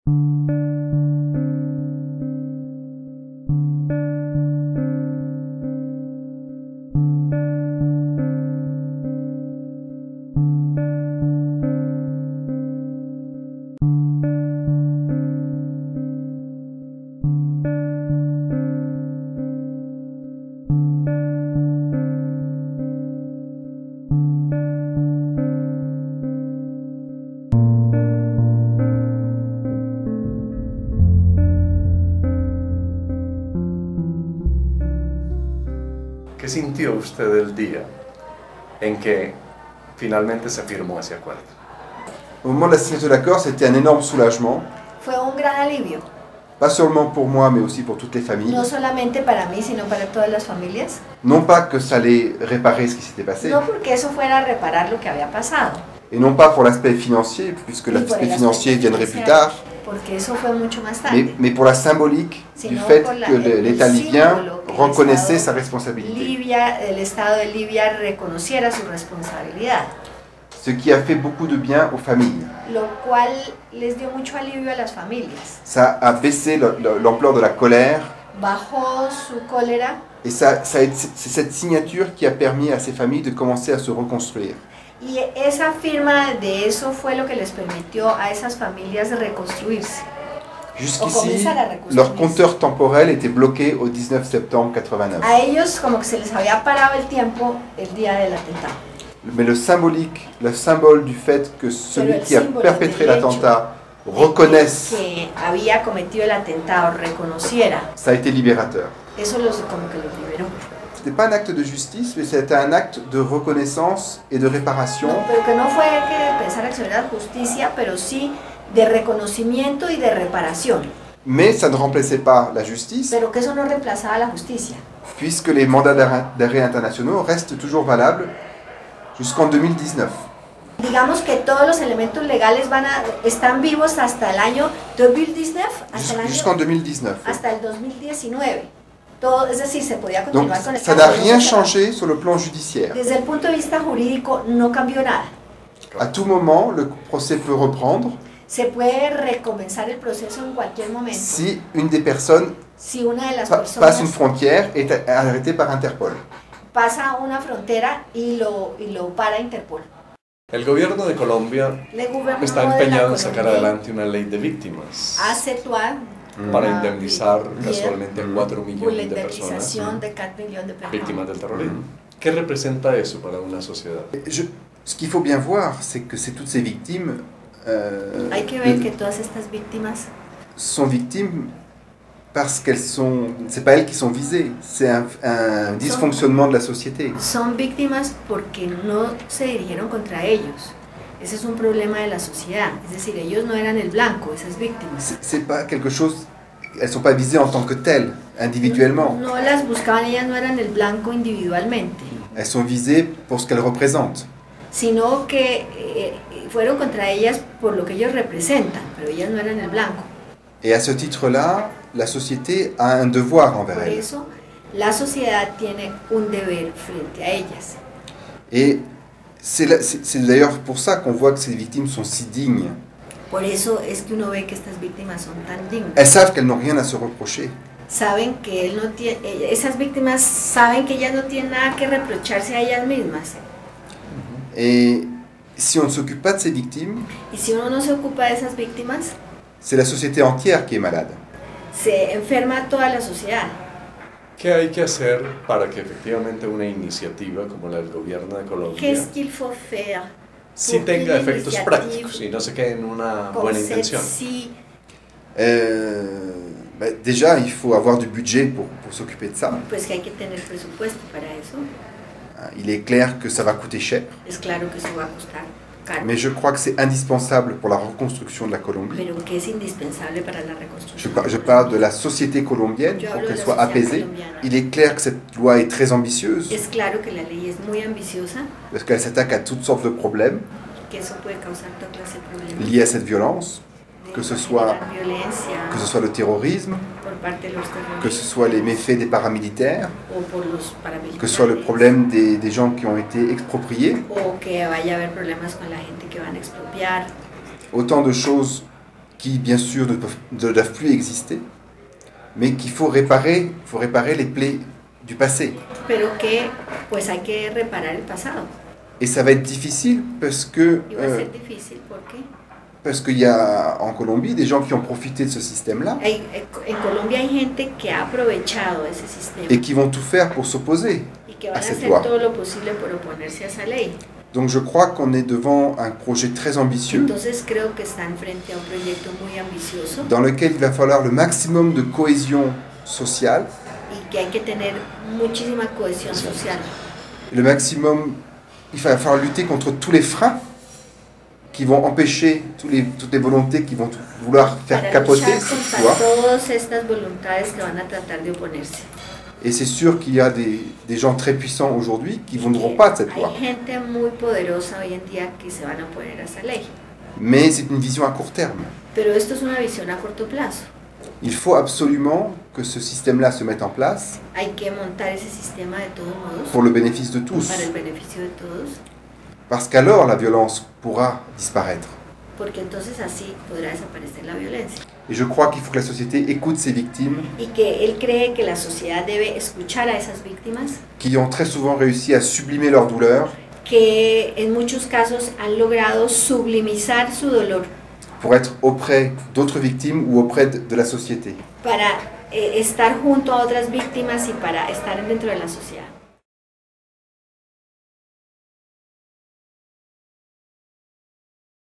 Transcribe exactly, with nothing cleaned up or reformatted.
¿Qué sintió usted el día en que finalmente se firmó ese acuerdo? Au moment de la signature de l'accord, c'était un énorme soulagement, Fue un gran alivio, pas seulement pour moi, mais aussi pour toutes les familles. no solamente para mí, sino para todas las familias. Non pas que ça allait réparer ce qui s'était passé, No porque eso fuera a reparar lo que había pasado, et non pas pour l'aspect financier, puisque ni por l'aspect el financier aspecto viendrait plus financiero, tard, porque eso fue mucho más mais, tarde. mais pour la symbolique du Sino fait por la- que le- el l'État libyen símbolo que el reconnaissait Estado sa responsabilité. Libia, el Estado de Libia reconociera su responsabilidad, Ce qui a fait beaucoup de bien aux familles. lo cual les dio mucho alivio a las familias. Ça a baissé le- le- l'ampleur de la colère, Bajó su cólera et ça, ça a été- c'est cette signature qui a permis à ces familles de commencer à se reconstruire. y esa firma de eso fue lo que les permitió a esas familias reconstruirse. Jusqu'ici, leur compteur temporel était bloqué au dix-neuf septembre quatre-vingt-neuf. A ellos como que se les había parado el tiempo el día del atentado. Mais le symbolique, le symbole du fait que celui Pero el qui a símbolo perpétré del hecho l'attentat reconnaisse, Que había cometido el atentado reconociera, ça a été libérateur. eso los, como que los liberó. Ce n'était pas un acte de justice, mais c'était un acte de reconnaissance et de réparation. No, pero que no fue que pensar que era justicia, pero sí de reconocimiento y de reparación. Mais ça ne remplaçait pas la justice, Pero que eso no reemplazaba la justicia, puisque les mandats d'arrêt d'arrêt internationaux restent toujours valables jusqu'en deux mille dix-neuf. digamos que todos los elementos legales van a, están vivos hasta el año dos mil diecinueve, hasta el año, Jusqu'en deux mille dix-neuf. hasta el dos mil diecinueve. Todo, es decir, se podía Donc continuar con el ça caso, n'a pero rien no se cerró. changé sur le plan judiciaire. Desde el punto de vista jurídico no cambió nada. À tout moment, le procès peut reprendre Se puede recomenzar el proceso en cualquier momento. si une des personnes Si una de las pa- personas passe une frontière et est arrêtée par Interpol. pasa una frontera y lo, y lo para Interpol. El gobierno de Colombia El gobierno está de la empeñado en sacar Colombia adelante una ley de víctimas hace actuar para una indemnizar ley casualmente a cuatro por la millones de personas indemnización de quatre millions de personas. víctimas del terrorismo. ¿Qué representa eso para una sociedad? Je- ce qu'il faut bien voir, c'est que c'est toutes ces victimes euh, Hay que ver de- que todas estas víctimas sont victimes parce qu'elles sont. C'est pas elles qui sont visées, c'est un, un dysfonctionnement de la société. son víctimas porque no se dirigieron contra ellos. Ese es un problema de la sociedad. Es decir, ellos no eran el blanco, esas víctimas. C'est- C'est pas quelque chose. Elles sont pas visées en tant que telles, individuellement. No las buscaban, ellas no eran el blanco individualmente, Elles sont visées pour ce qu'elles représentent. sino que eh, fueron contra ellas por lo que ellos representan, pero ellas no eran el blanco. Et à ce titre-là, la société a un devoir envers Por elles. eso, la sociedad tiene un deber frente a ellas. Et c'est la- c'est c'est d'ailleurs pour ça qu'on voit que ces victimes sont si dignes. Por eso es que uno ve que estas víctimas son tan dignas. Elles savent qu'elles n'ont rien à se reprocher. Saben que él no tiene, eh, esas víctimas saben que ellas no tienen nada que reprocharse a ellas mismas. Et si on ne s'occupe pas de ces victimes, Y si uno no se ocupa de esas víctimas, c'est la société entière qui est malade. se enferma toda la sociedad. ¿Qué hay que hacer para que efectivamente una iniciativa como la del gobierno de Colombia Qu'est-ce qu'il faut faire sí pour tenga que efectos l'initiative prácticos y no se quede en una comme buena intención? celle-ci Euh, bah, déjà, il faut avoir du budget pour, pour s'occuper de ça. Pues que hay que tener presupuesto para eso. Il est clair que ça va coûter cher, Es claro que eso va a costar caro, mais je crois que c'est indispensable pour la reconstruction de la Colombie. pero que es indispensable para la Je, reconstrucción. par- je parle de la société colombienne Yo pour hablo de qu'elle la soit sociedad apaisée. colombiana. Il est clair que cette loi est très ambitieuse Es claro que la ley es muy ambiciosa, parce qu'elle s'attaque à toutes sortes de problèmes que eso puede causar toda clase de problemas. liés à cette violence, que Va ce a soit, generar violencia que ce soit le terrorisme, por parte de los que ce terroristas soit les méfaits des paramilitaires, o por los paramilitares, que ce soit le problème des, des gens qui ont été expropriés. o que vaya a haber problemas con la gente que van a expropiar. Autant de choses qui bien sûr ne, peuvent, ne doivent plus exister, mais qu'il faut réparer, faut réparer les plaies du passé. Pero que pues hay que reparar el pasado. Et ça va être difficile parce que Y va a euh, ser difícil porque parce qu'il y a en Colombie des gens qui ont profité de ce système-là hay, en Colombia hay gente que ha aprovechado ese sistema et qui vont tout faire pour s'opposer y que van à a cette hacer loi. todo lo posible por oponerse a esa ley. Donc je crois qu'on est devant un projet très ambitieux Entonces creo que están frente a un proyecto muy ambicioso dans lequel il va falloir le maximum de cohésion sociale, y que hay que tener muchísima cohesión social. le maximum, il va falloir lutter contre tous les freins qui vont empêcher tous les, toutes les volontés qui vont vouloir faire Para capoter luchar cette contra loi. todas estas voluntades que van a tratar de oponerse. Et c'est sûr qu'il y a des, des gens très puissants aujourd'hui qui ne voudront pas de cette loi. Hay gente muy poderosa hoy en día que se van a oponer a esa ley. Mais c'est une vision à court terme. Pero esto es una visión a corto plazo. Il faut absolument que ce système-là se mette en place Hay que montar ese sistema de todos modos pour le bénéfice de tous. para el beneficio de todos, Parce qu'alors la violence pourra disparaître. porque entonces así podrá desaparecer la violencia. Et je crois qu'il faut que la société écoute ces victimes Y que él cree que la sociedad debe escuchar a esas víctimas, qui ont très souvent réussi à sublimer leur douleur que en muchos casos han logrado sublimizar su dolor pour être auprès d'autres victimes ou auprès de, de la société. para eh, estar junto a otras víctimas y para estar dentro de la sociedad.